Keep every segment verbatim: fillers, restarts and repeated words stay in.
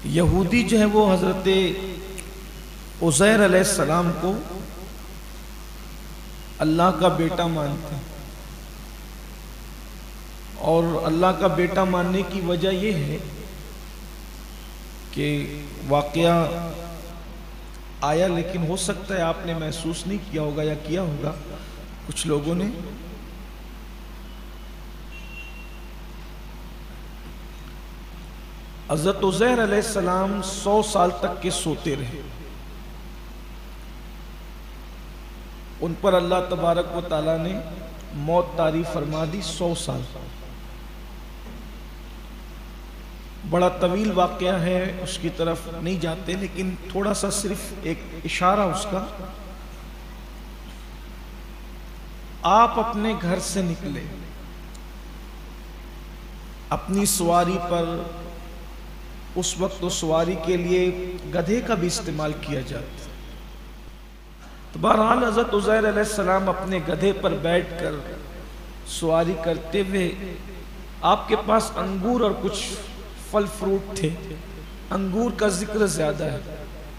یہودی جو ہے وہ حضرت عزیر علیہ السلام کو اللہ کا بیٹا مانتے ہیں، اور اللہ کا بیٹا ماننے کی وجہ یہ ہے کہ واقعہ آیا، لیکن ہو سکتا ہے آپ نے محسوس نہیں کیا ہوگا یا کیا ہوگا کچھ لوگوں نے۔ حضرت عزیر علیہ السلام سو سال تک کے سوتے رہے، ان پر اللہ تبارک و تعالیٰ نے موت طاری فرما دی سو سال۔ بڑا طویل واقعہ ہے، اس کی طرف نہیں جاتے، لیکن تھوڑا سا صرف ایک اشارہ اس کا۔ آپ اپنے گھر سے نکلے، اپنی سواری پر، اس وقت تو سواری کے لیے گدھے کا بھی استعمال کیا جاتا، تو بہرحال حضرت عزیر علیہ السلام اپنے گدھے پر بیٹھ کر سواری کرتے ہوئے، آپ کے پاس انگور اور کچھ پھل فروٹ تھے، انگور کا ذکر زیادہ ہے،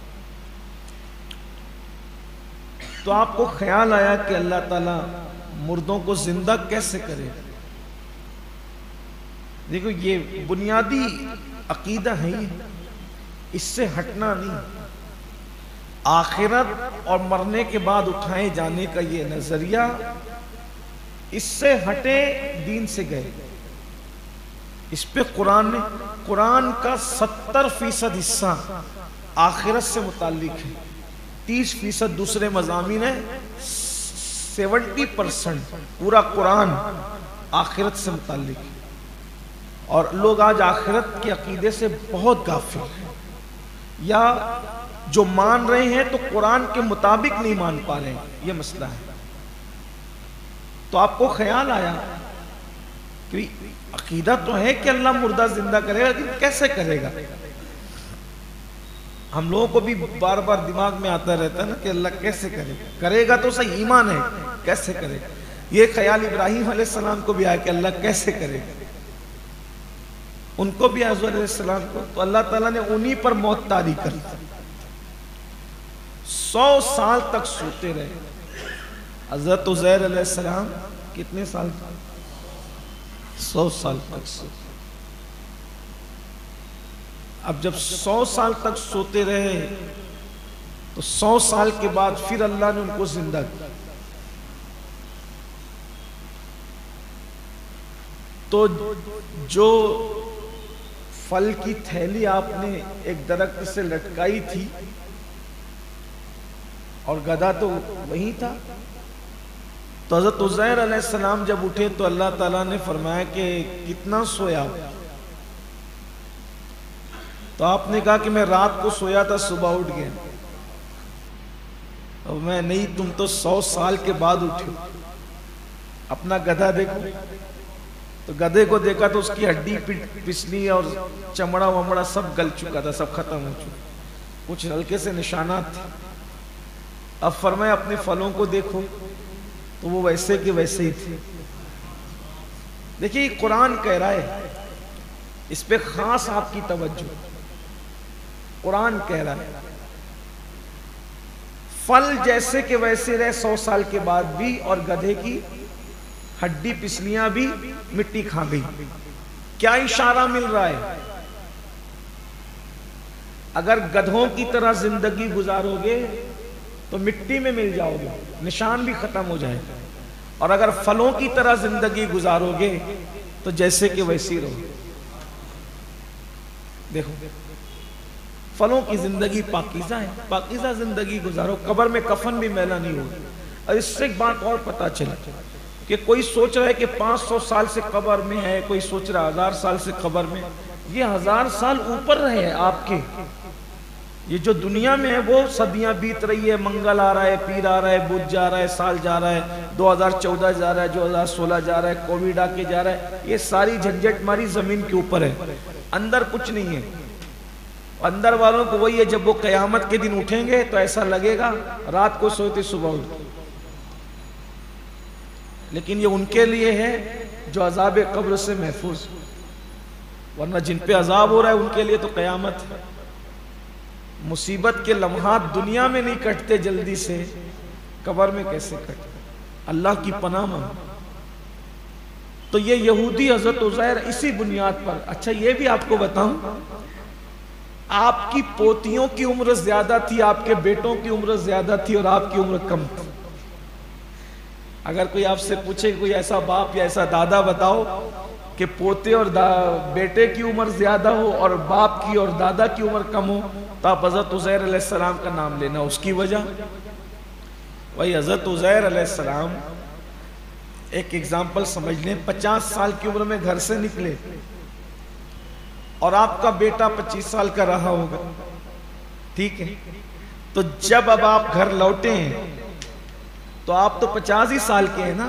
تو آپ کو خیال آیا کہ اللہ تعالیٰ مردوں کو زندہ کیسے کرے۔ دیکھو یہ بنیادی عقیدہ ہے، اس سے ہٹنا نہیں۔ آخرت اور مرنے کے بعد اٹھائے جانے کا یہ نظریہ، اس سے ہٹے دین سے گئے۔ اس پہ قرآن نے قرآن کا ستر فیصد حصہ آخرت سے متعلق ہے، تیس فیصد دوسرے مضامین ہے، سیونٹی پرسنٹ پورا قرآن آخرت سے متعلق ہے، اور لوگ آج آخرت کے عقیدے سے بہت غافل ہیں، یا جو مان رہے ہیں تو قرآن کے مطابق نہیں مان پا رہے ہیں، یہ مسئلہ ہے۔ تو آپ کو خیال آیا کہ عقیدہ تو ہے کہ اللہ مردہ زندہ کرے گا، لیکن کیسے کرے گا؟ ہم لوگوں کو بھی بار بار دماغ میں آتا رہتا ہے نا کہ اللہ کیسے کرے گا، کرے گا تو صحیح، ایمان ہے، کیسے کرے گا؟ یہ خیال ابراہیم علیہ السلام کو بھی آیا کہ اللہ کیسے کرے گا، ان کو بھی حضرت علیہ السلام کو، تو اللہ تعالیٰ نے انہی پر موت طاری کر دی۔ سو سال تک سوتے رہے حضرت عزیر علیہ السلام، کتنے سال تک؟ سو سال تک سوتے۔ اب جب سو سال تک سوتے رہے تو سو سال کے بعد پھر اللہ نے ان کو زندہ کیا۔ تو جو پھل کی تھیلی آپ نے ایک درخت سے لٹکائی تھی، اور گدھا تو وہی تھا، تو حضرت عزیر علیہ السلام جب اٹھے تو اللہ تعالیٰ نے فرمایا کہ کتنا سویا؟ تو آپ نے کہا کہ میں رات کو سویا تھا، صبح اٹھ گیا۔ اور میں نہیں، تم تو سو سال کے بعد اٹھے۔ اپنا گدھا دیکھو، تو گدھے کو دیکھا تو اس کی ہڈی پسلی اور چمڑا ومڑا سب گل چکا تھا، سب ختم ہو چکا، کچھ ہلکے سے نشانات تھے۔ اب فرمایا اپنے پھلوں کو دیکھو، تو وہ ویسے کے ویسے ہی تھے۔ دیکھیے قرآن کہہ رہا ہے، اس پہ خاص آپ کی توجہ، قرآن کہہ رہا ہے پھل جیسے کہ ویسے رہے سو سال کے بعد بھی، اور گدھے کی ہڈی پسلیاں بھی مٹی کھا گئی۔ کیا اشارہ مل رہا ہے؟ اگر گدھوں کی طرح زندگی گزارو گے تو مٹی میں مل جاؤ گے، نشان بھی ختم ہو جائے گا، اور اگر پھلوں کی طرح زندگی گزارو گے تو جیسے کہ ویسی رہو گے۔ دیکھو پھلوں کی زندگی پاکیزہ ہے، پاکیزہ زندگی گزارو، قبر میں کفن بھی میلا نہیں ہوگا۔ اور اس سے ایک بات اور پتہ چلا کہ کوئی سوچ رہا ہے کہ پانچ سو سال سے قبر میں ہے، کوئی سوچ رہا ہزار سال سے قبر میں، یہ ہزار سال اوپر رہے آپ کے، یہ جو دنیا میں ہے وہ صدیاں بیت رہی ہے، منگل آ رہا ہے، پیر آ رہا ہے، بدھ جا رہا ہے، سال جا رہا ہے، دو ہزار چودہ جا رہا ہے، دو ہزار سولہ جا رہا ہے، کوویڈ آ کے جا رہا ہے، یہ ساری جھنجٹ ماری زمین کے اوپر ہے، اندر کچھ نہیں ہے۔ اندر والوں کو وہی ہے، جب وہ قیامت کے دن اٹھیں گے تو ایسا لگے گا رات کو سوتے صبح اٹھتے، لیکن یہ ان کے لیے ہے جو عذاب قبر سے محفوظ، ورنہ جن پہ عذاب ہو رہا ہے ان کے لیے تو قیامت ہے۔ مصیبت کے لمحات دنیا میں نہیں کٹتے جلدی سے، قبر میں کیسے کٹتے؟ اللہ کی پناہ مانگو۔ تو یہ یہودی حضرت عزیر اسی بنیاد پر۔ اچھا یہ بھی آپ کو بتاؤں، آپ کی پوتیوں کی عمر زیادہ تھی، آپ کے بیٹوں کی عمر زیادہ تھی اور آپ کی عمر کم تھی۔ اگر کوئی آپ سے پوچھے کوئی ایسا باپ یا ایسا دادا بتاؤ کہ پوتے اور بیٹے کی عمر زیادہ ہو اور باپ کی اور دادا کی عمر کم ہو، تو آپ حضرت عزیر علیہ السلام کا نام لینا۔ اس کی وجہ وہی حضرت عزیر علیہ السلام، ایک ایگزامپل سمجھ لیں، پچاس سال کی عمر میں گھر سے نکلے اور آپ کا بیٹا پچیس سال کا رہا ہوگا، ٹھیک ہے؟ تو جب اب آپ گھر لوٹے ہیں تو آپ تو پچاس ہی سال کے ہیں نا،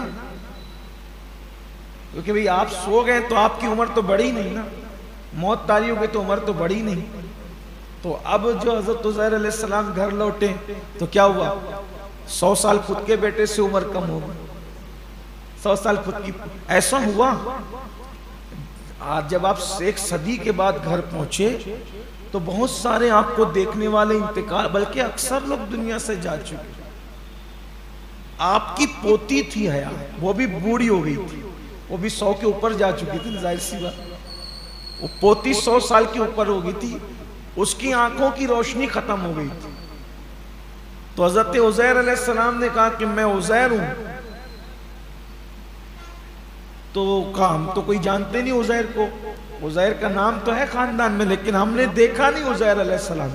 کیونکہ بھئی آپ سو گئے تو آپ کی عمر تو بڑی نہیں نا، موت تاری ہو گئی تو عمر تو بڑی نہیں۔ تو اب جو حضرت عزیر علیہ السلام گھر لوٹے تو کیا ہوا؟ سو سال خود کے بیٹے سے عمر کم ہو گئی، سو سال خود کی۔ ایسا ہوا آج جب آپ ایک صدی کے بعد گھر پہنچے تو بہت سارے آپ کو دیکھنے والے انتقال، بلکہ اکثر لوگ دنیا سے جا چکے۔ آپ کی پوتی تھی حیا، وہ بھی بوڑھی ہو گئی تھی، وہ بھی سو کے اوپر جا چکی تھی، ظاہر سی بات، وہ پوتی سو سال کے اوپر ہو گئی تھی، اس کی آنکھوں کی روشنی ختم ہو گئی تھی۔ تو حضرت عزیر علیہ السلام نے کہا کہ میں عزیر ہوں۔ تو کہا ہم تو کوئی جانتے نہیں عزیر کو، عزیر کا نام تو ہے خاندان میں لیکن ہم نے دیکھا نہیں عزیر علیہ السلام۔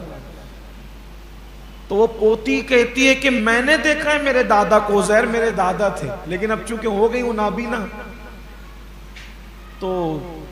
تو وہ پوتی کہتی ہے کہ میں نے دیکھا ہے میرے دادا کو، عزیر میرے دادا تھے، لیکن اب چونکہ ہو گئی وہ نابینا تو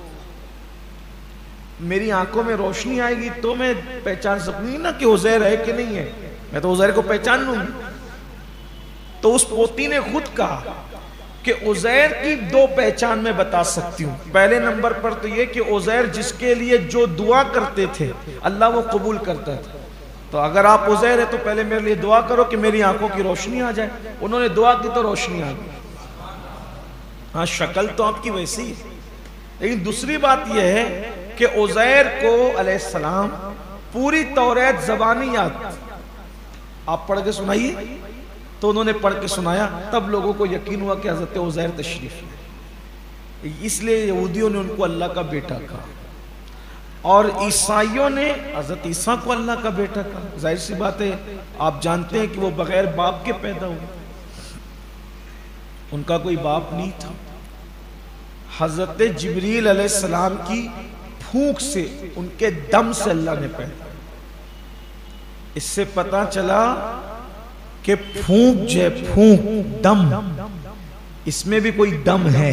میری آنکھوں میں روشنی آئے گی تو میں پہچان سکوں گی نا کہ عزیر ہے کہ نہیں ہے، میں تو عزیر کو پہچان لوں گی۔ تو اس پوتی نے خود کہا کہ عزیر کی دو پہچان میں بتا سکتی ہوں۔ پہلے نمبر پر تو یہ کہ عزیر جس کے لیے جو دعا کرتے تھے اللہ وہ قبول کرتا تھا۔ تو اگر آپ عزیر ہیں تو پہلے میرے لیے دعا کرو کہ میری آنکھوں کی روشنی آ جائے۔ انہوں نے دعا کی تو روشنی آ گئی۔ ہاں شکل تو آپ کی ویسی ہے، لیکن دوسری بات یہ ہے کہ عزیر کو علیہ السلام پوری توریت زبانی یاد، آپ پڑھ کے سنائیے۔ تو انہوں نے پڑھ کے سنایا، تب لوگوں کو یقین ہوا کہ حضرت عزیر تشریف ہے۔ اس لیے یہودیوں نے ان کو اللہ کا بیٹا کہا اور عیسائیوں نے حضرت عیسیٰ کو اللہ کا بیٹا کہا۔ ظاہر سی بات ہے، آپ جانتے ہیں کہ وہ بغیر باپ کے پیدا ہوئے، ان کا کوئی باپ نہیں تھا۔ حضرت جبریل علیہ السلام کی پھونک سے، ان کے دم سے اللہ نے پیدا۔ اس سے پتہ چلا کہ پھونک جو ہے، پھونک دم، اس میں بھی کوئی دم ہے۔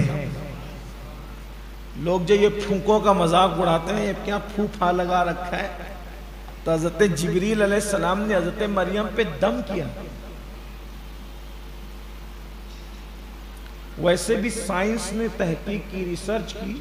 لوگ جو یہ پھونکوں کا مذاق اڑاتے ہیں، یہ کیا پھوپھا لگا رکھا ہے، تو حضرت جبریل علیہ السلام نے حضرت مریم پہ دم کیا۔ ویسے بھی سائنس نے تحقیق کی، ریسرچ کی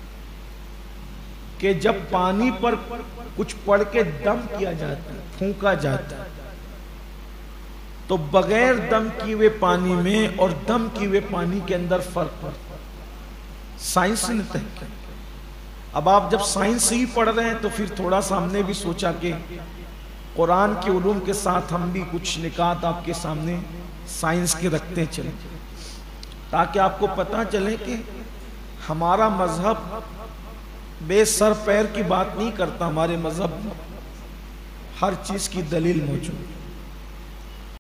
کہ جب پانی پر کچھ پڑھ کے دم کیا جاتا ہے، پھونکا جاتا ہے، تو بغیر دم کیے ہوئے پانی میں اور دم کیے ہوئے پانی کے اندر فرق پڑتا ہے۔ سائنس نے تحقیق۔ اب آپ جب سائنس ہی پڑھ رہے ہیں تو پھر تھوڑا سا ہم نے بھی سوچا کہ قرآن کے علوم کے ساتھ ہم بھی کچھ نکات آپ کے سامنے سائنس کے رکھتے چلیں، تاکہ آپ کو پتہ چلے کہ ہمارا مذہب بے سر پیر کی بات نہیں کرتا، ہمارے مذہب میں ہر چیز کی دلیل موجود ہے۔